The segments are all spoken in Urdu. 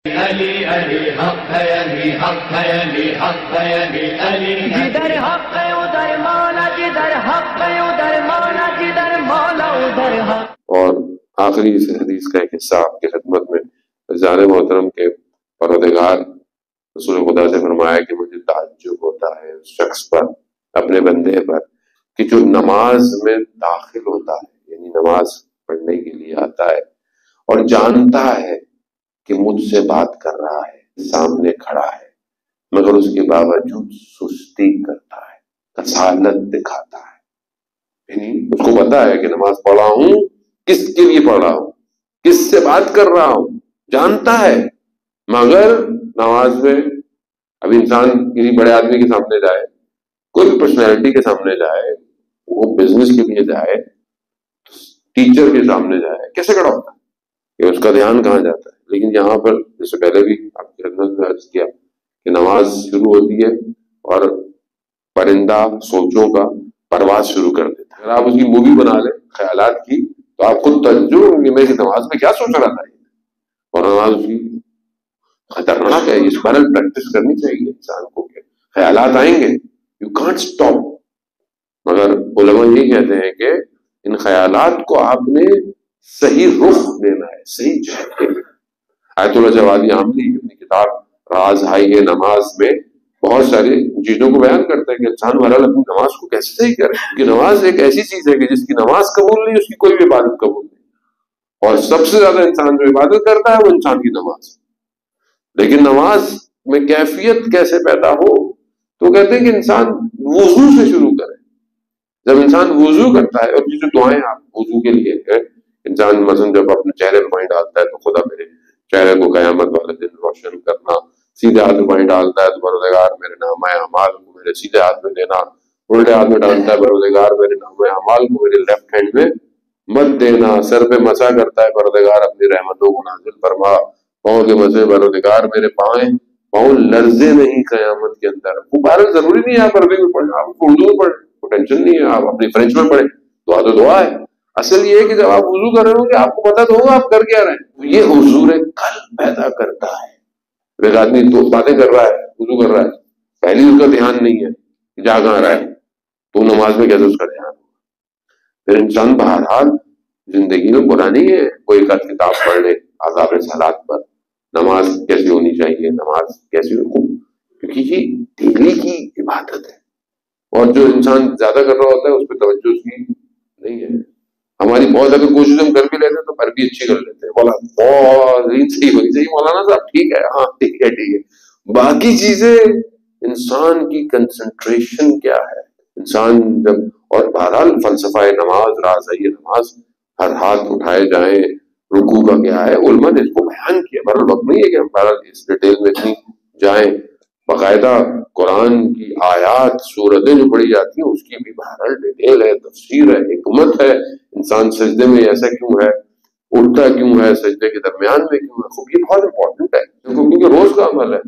علی علی حق ہے، علی حق ہے، علی حق ہے، علی علی جدھر حق ہے ادھر مولا، جدھر حق ہے ادھر مولا، جدھر مولا ادھر حق۔ اور آخری اس حدیث کا ایک حصہ آپ کی خدمت میں جان محترم کے پروردگار رسول خدا سے فرمایا کہ مجھے تعجب ہوتا ہے اس شخص پر، اپنے بندے پر، کہ جو نماز میں داخل ہوتا ہے، یعنی نماز پڑھنے کے لیے آتا ہے اور جانتا ہے کہ مجھ سے بات کر رہا ہے، سامنے کھڑا ہے، مگر اس کے باوجود سستی کرتا ہے، کسالت دکھاتا ہے۔ یعنی اس کو پتا ہے کہ نماز پڑھا ہوں، کس کے لیے پڑھ رہا ہوں، کس سے بات کر رہا ہوں، جانتا ہے، مگر نماز میں ابھی انسان کسی بڑے آدمی کے سامنے جائے، کوئی بھی پرسنالٹی کے سامنے جائے، وہ بزنس کے لیے جائے، ٹیچر کے سامنے جائے، کیسے کھڑا ہوتا ہے کہ اس کا دھیان کہاں جاتا ہے؟ لیکن یہاں پر جیسے پہلے بھی آپ کی خدمت میں عرض کیا کہ نماز شروع ہوتی ہے اور پرندہ سوچوں کا پرواز شروع کر دیتا ہے۔ اگر آپ اس کی مووی بنا لیں خیالات کی تو آپ خود تعجب ہوں کہ میری نماز میں کیا سوچ رہا تھا، اور نماز کی خطرناک ہے، اس پر پریکٹس کرنی چاہیے انسان کو کہ خیالات آئیں گے، یو کانٹ اسٹاپ، مگر علماء یہ کہتے ہیں کہ ان خیالات کو آپ نے صحیح رخ دینا ہے، صحیح جہت دینا ہے۔ آیت اللہ جوادی عاملی اپنی کتاب راز ہائی نماز میں بہت ساری چیزوں کو بیان کرتا ہے کہ انسان بہرحال اپنی نماز کو کیسے صحیح کرے، کیونکہ نماز ایک ایسی چیز ہے کہ جس کی نماز قبول نہیں اس کی کوئی بھی عبادت قبول نہیں، اور سب سے زیادہ انسان جو عبادت کرتا ہے وہ انسان کی نماز ہے۔ لیکن نماز میں کیفیت کیسے پیدا ہو، تو کہتے ہیں کہ انسان وضو سے شروع کرے۔ جب انسان وضو کرتا ہے، اور جو دعائیں آپ وضو کے لیے ہیں، انسان مثلا جب اپنے چہرے پر پانی ڈالتا ہے تو خدا میرے چہرے کو قیامت والے دن روشن کرنا، سیدھے ہاتھ میں پانی ڈالتا ہے تو پروردگار میرے نامہ اعمال کو میرے سیدھے ہاتھ میں دینا، الٹے ہاتھ میں ڈالتا ہے پروردگار میرے نامہ اعمال کو میرے لیفٹ ہینڈ میں مت دینا، سر پہ مسا کرتا ہے پروردگار اپنی رحمتوں کو نازل فرما، پاؤں کے مسے پروردگار میرے پاؤں لرزے نہیں قیامت کے اندر۔ وہ بہرحال ضروری نہیں ہے آپ عربی میں پڑھیں، آپ اردو میں پڑھیں، کوئی ٹینشن نہیں ہے، آپ اپنی فرینچ میں پڑھیں، دعا تو دعا ہے۔ اصل یہ ہے کہ جب آپ وضو کر رہے ہوں گے آپ کو پتا تو ہوگا آپ کر کیا رہے ہیں۔ یہ حضور قلب پیدا کرتا ہے۔ ایک آدمی تو باتیں کر رہا ہے، وضو کر رہا ہے، پہلی اس کا دھیان نہیں ہے کہ جا کہاں رہا ہے، تو نماز میں کیسے اس کا دھیان ہوگا؟ پھر انسان بہرحال زندگی میں برا نہیں ہے کوئی کتاب پڑھ لے آداب صلات پر، نماز کیسی ہونی چاہیے، نماز کیسی ہو، کیونکہ یہ دلی کی عبادت ہے، اور جو انسان زیادہ کر رہا ہوتا ہے اس پہ توجہ اس کی نہیں ہے۔ ہماری بہت اگر کوشش ہم کر بھی لیتے ہیں تو پر بھی اچھی کر لیتے ہیں، مولانا بہت صحیح ہونی چاہیے، مولانا صاحب ٹھیک ہے، ہاں ٹھیک ہے ٹھیک ہے، باقی چیزیں انسان کی کنسنٹریشن کیا ہے، انسان جب، اور بہرحال فلسفہ نماز، راز ہے نماز، ہر ہاتھ اٹھائے جائیں، رکوع کا کیا ہے، علماء نے اس کو بیان کیا، بہرحال وقت نہیں ہے کہ ہم بہرحال اس ڈیٹیل میں اتنی جائیں، باقاعدہ قرآن کی آیات سورتیں جو پڑھی جاتی ہیں اس کی بھی بہرحال ڈیٹیل ہے، تفسیر ہے، حکمت ہے، انسان سجدے میں ایسا کیوں ہے، اٹھتا کیوں ہے، سجدے کے درمیان میں کیوں ہے، خوب یہ بہت امپورٹنٹ ہے کیونکہ روز کا عمل ہے۔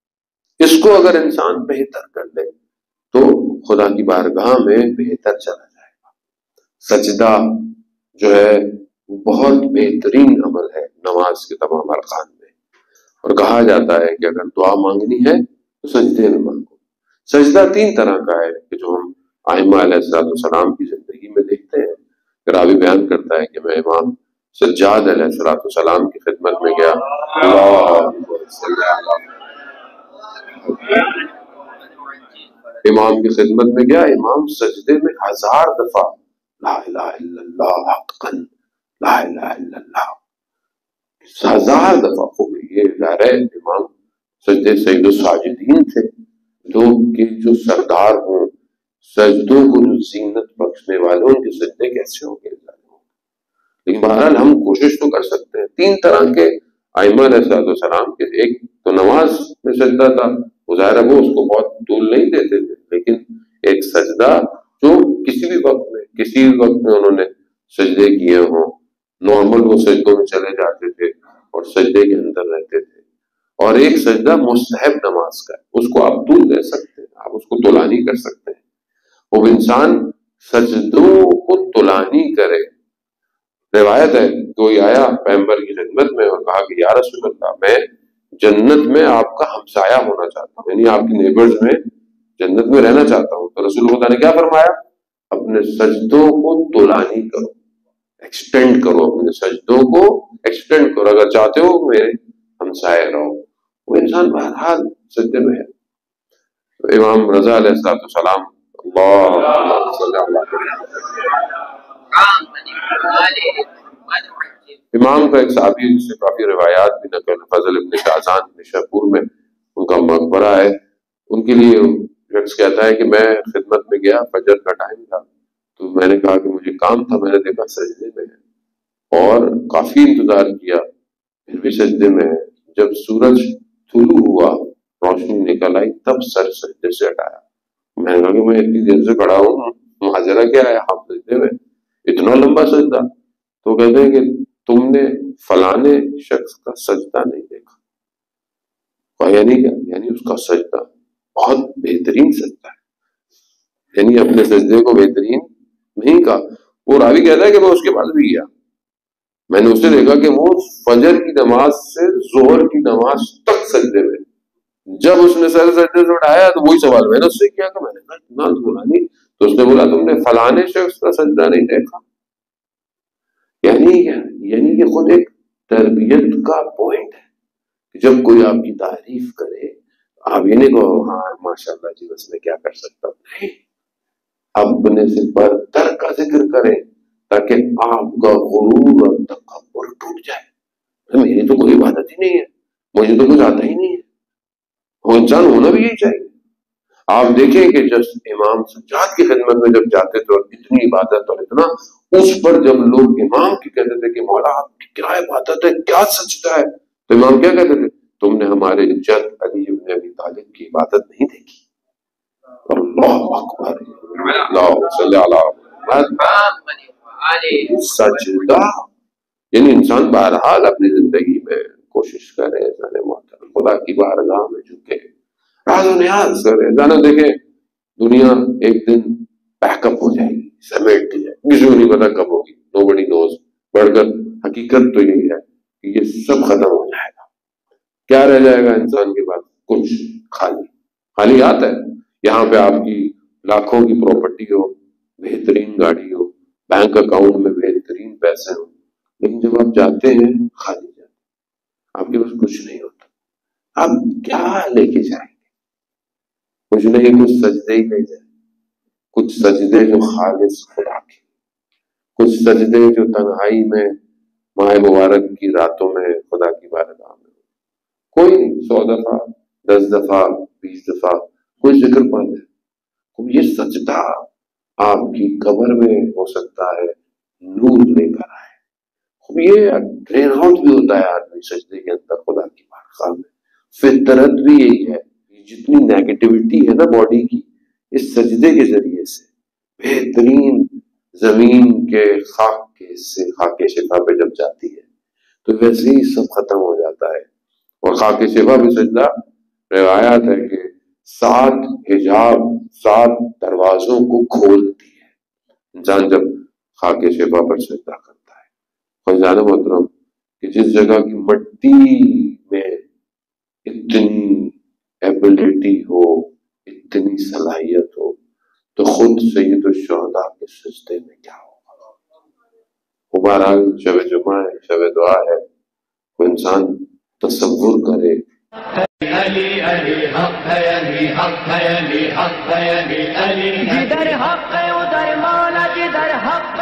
اس کو اگر انسان بہتر کر لے تو خدا کی بارگاہ میں بہتر چلا جائے گا۔ سجدہ جو ہے بہت بہترین عمل ہے نماز کے تمام ارکان میں، اور کہا جاتا ہے کہ اگر دعا مانگنی ہے تو سجدے میں مانگو۔ سجدہ تین طرح کا ہے کہ جو ہم ائمہ علیہ السلام کی زندگی میں دیکھتے ہیں۔ راوی بیان کرتا ہے کہ میں امام سجاد علیہ السلام کی خدمت میں گیا، امام کی خدمت میں گیا، امام سجدے میں 1000 دفعہ لا الہ الا اللہ حقا لا الہ الا اللہ، 1000 دفعہ۔ خوب یہ ظاہر ہے امام سجدے سید الساجدین تھے، لوگ کے جو سردار ہوں، سجدوں کو جو زینت بخشنے والے، ان کے سجدے کیسے ہوں گے؟ لیکن بہرحال ہم کوشش تو کر سکتے ہیں۔ تین طرح کے ائمہ علیہ السلام کے، ایک تو نماز میں سجدہ تھا، ظاہر ہے وہ اس کو بہت طول نہیں دیتے تھے، لیکن ایک سجدہ جو کسی بھی وقت میں انہوں نے سجدے کیے ہوں، نارمل وہ سجدوں میں چلے جاتے تھے اور سجدے کے اندر رہتے تھے۔ اور ایک سجدہ مستحب نماز کا ہے، اس کو آپ طول دے سکتے ہیں، آپ اس کو طولانی کر سکتے ہیں۔ وہ انسان سجدوں کو طولانی کرے۔ روایت ہے کوئی آیا پیغمبر کی خدمت میں اور کہا کہ یا رسول اللہ، میں جنت میں آپ کا ہمسایہ ہونا چاہتا ہوں، یعنی آپ کی نیبرز میں جنت میں رہنا چاہتا ہوں. تو رسول خدا نے کیا فرمایا؟ اپنے سجدوں کو طولانی کرو، ایکسٹینڈ کرو، اپنے سجدوں کو ایکسٹینڈ کرو، اگر چاہتے ہو میرے ہمسائے رہو. وہ انسان بہرحال سجدے میں ہے. تو امام رضا علیہ السلام امام کا ایک صحابی جس سے کافی روایات بھی نقل، فضل ابن شاذان نشاپور میں ان کا مقبرہ ہے. ان کے لیے شخص کہتا ہے کہ میں خدمت میں گیا، فجر کا ٹائم تھا، تو میں نے کہا کہ مجھے کام تھا، میں نے دیکھا سجدے میں ہے اور کافی انتظار کیا پھر بھی سجدے میں ہے. جب سورج طلوع ہوا، روشنی نکل آئی، تب سر سجدے سے ہٹایا. میں نے کہا کہ میں اتنی دیر سے کھڑا ہوں، ماجرا کیا ہے؟ آپ سجدے میں اتنا لمبا سجدہ. تو کہتے ہیں کہ تم نے فلانے شخص کا سجدہ نہیں دیکھا. یعنی کیا؟ یعنی اس کا سجدہ بہت بہترین سجدہ ہے، یعنی اپنے سجدے کو بہترین نہیں کہا. وہ راوی کہتا ہے کہ میں اس کے پاس بھی گیا، میں نے اسے دیکھا کہ وہ فجر کی نماز سے ظہر کی نماز تک سجدے میں. جب اس نے سر سجدے سے اٹھایا تو وہی سوال میں نے اس سے کیا کہ میں نے کہا اتنا طولانی، تو اس نے بولا تم نے فلانے شخص کا سجدہ نہیں دیکھا. یعنی کیا؟ یعنی کہ خود ایک تربیت کا پوائنٹ ہے کہ جب کوئی آپ کی تعریف کرے آپ یہ نہیں کہو ہاں ماشاء اللہ جی بس میں کیا کر سکتا ہوں. نہیں، اپنے سے برتر کا ذکر کریں تاکہ آپ کا غرور اور تکبر ٹوٹ جائے. میری تو کوئی عبادت ہی نہیں ہے، مجھے تو کچھ آتا ہی نہیں ہے. وہ انسان ہونا بھی یہی چاہیے. آپ دیکھیں کہ جب امام سجاد کی خدمت میں جب جاتے تھے اور اتنی عبادت اور اتنا اس پر جب لوگ امام کی کہتے تھے کہ مولا آپ کی کیا عبادت ہے، کیا سجدہ ہے، تو امام کیا کہتے تھے؟ تم نے ہمارے جد علی بن ابی طالب کی عبادت نہیں دیکھی. اللہ اکبر، اللہ صلی اللہ علیہ سجدہ. یعنی انسان بہرحال اپنی زندگی میں کوشش کرے خدا کی بارگاہ میں جھکے، راز و نیاز کرے. جانا دیکھیں دنیا ایک دن پیک اپ ہو جائے گی، سمیٹ دی جائے گی، کسی کو نہیں پتا کب ہوگی. نو بڈی نوز. بڑھ کر حقیقت تو یہی ہے کہ یہ سب ختم ہو جائے گا. کیا رہ جائے گا انسان کے پاس؟ کچھ خالی ہاتھ ہے. یہاں پہ آپ کی لاکھوں کی پراپرٹی ہو، بہترین گاڑی ہو، بینک اکاؤنٹ میں بہترین پیسے ہو، لیکن جب آپ جاتے ہیں خالی جاتے ہیں، آپ کے پاس کچھ نہیں ہوتا. آپ کیا لے کے جائیں گے؟ کچھ نہیں، کچھ سجدے ہی لے جائیں. کچھ سجدے جو خالص خدا کے، کچھ سجدے جو تنہائی میں ماہ مبارک کی راتوں میں خدا کی بارگاہ میں. کوئی 100 دفعہ 10 دفعہ 20 دفعہ کوئی ذکر پڑھ دے. یہ سجدہ آپ کی قبر میں ہو سکتا ہے نور لے کر آئے. یہ ڈرین آؤٹ بھی ہوتا ہے آدمی سجدے کے اندر خدا کی بارگاہ میں. فطرت بھی یہی ہے، جتنی نیگیٹیوٹی ہے نا باڈی کی، اس سجدے کے ذریعے سے بہترین زمین کے خاک شفا پہ جب جاتی ہے تو ویسے ہی سب ختم ہو جاتا ہے. اور خاک شفا بھی سجدہ روایات ہے کہ 7 حجاب 7 دروازوں کو کھولتی ہے. انسان جب خاک شفا پر سجدہ کرتا ہے، فضان محترم کہ جس جگہ کی مٹی میں اتنی ایبلٹی ہو، اتنی صلاحیت ہو، تو خود سید الشہداء کے سجدے میں کیا ہوگا. بہرحال شب جمعہ ہے، شب دعا ہے، وہ انسان تصور کرے. علی علی حق ہے، علی حق ہے، علی حق ہے، علی علی جدھر حق ہے ادھر مولا، جدھر حق